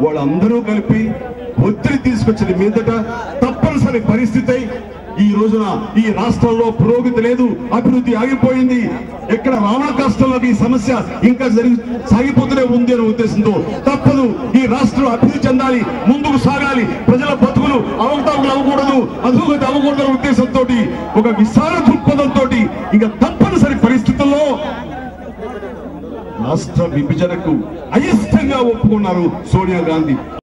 వాళ్ళందరూ కలిపి ఒత్తిడి తీసుకొచ్చింది మీదట తప్పనిసరి పరిస్థితి ఈ రోజున ఈ రాష్ట్రంలో పురోగతి లేదు, అభివృద్ధి ఆగిపోయింది. ఎక్కడ రావణ కష్టంలో ఈ సమస్య ఇంకా సాగిపోతూనే ఉంది అనే ఉద్దేశంతో తప్పదు, ఈ రాష్ట్రం అభివృద్ధి చెందాలి, ముందుకు సాగాలి, ప్రజల బతుకులు అవకతవకలు అవ్వకూడదు, అధోగతి అవ్వకూడదు అనే ఉద్దేశంతో ఒక విశాల దృక్పథంతో ఇంకా తప్పనిసరి పరిస్థితుల్లో రాష్ట్ర విభజనకు అయిష్టంగా ఒప్పుకున్నారు సోనియా గాంధీ.